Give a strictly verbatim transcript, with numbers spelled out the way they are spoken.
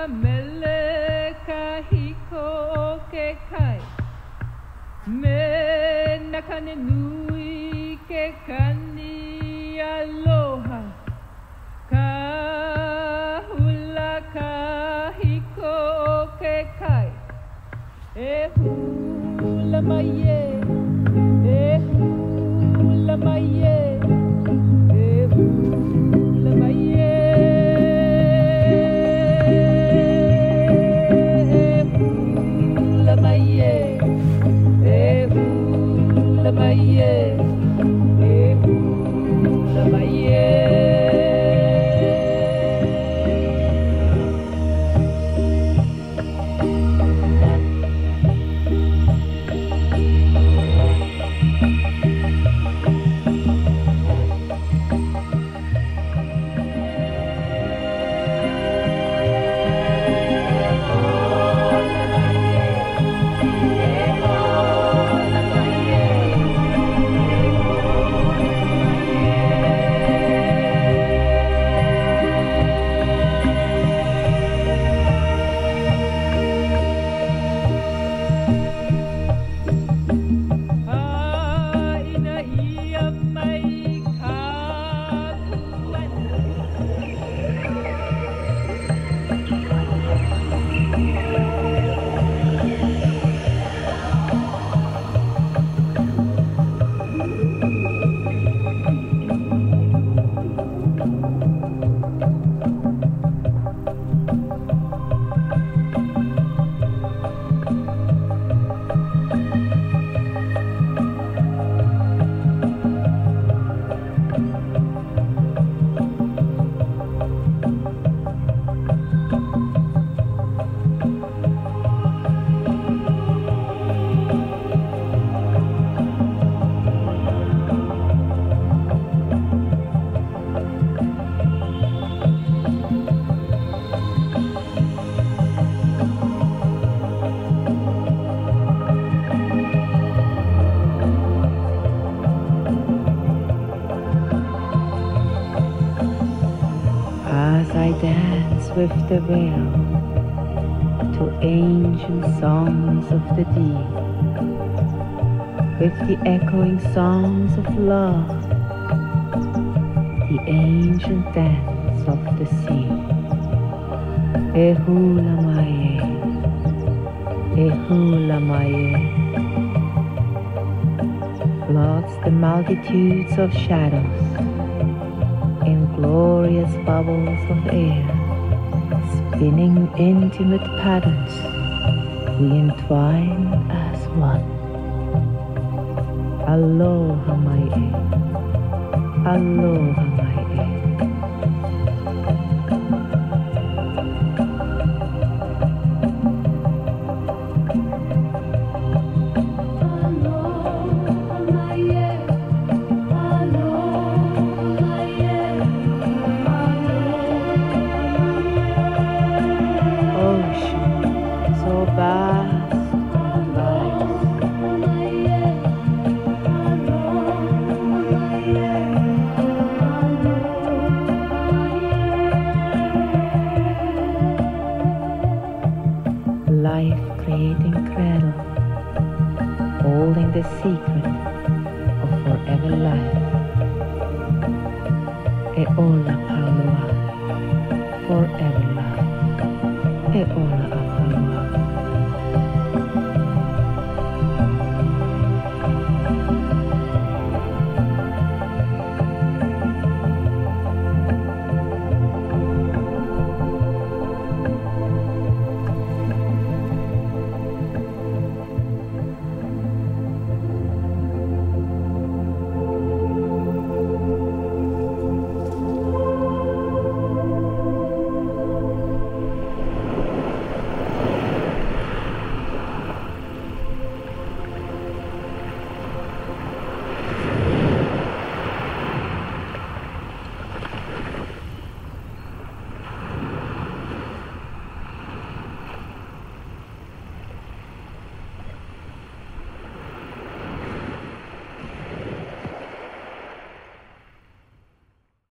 mele ka hiko ke kai me nakane nui ke kani aloha ka hula ka hiko ke kai e hula mai e e hula mai e e hula mai e I dance with the veil to ancient songs of the deep, with the echoing songs of love, the ancient dance of the sea. E hula mai e, e hula mai e, floods the multitudes of shadows in glorious bubbles of air, spinning intimate patterns, we entwine as one. Aloha mai e, aloha mai e. Life-creating cradle, holding the secret of forever life. E ola paloa, forever love. E ola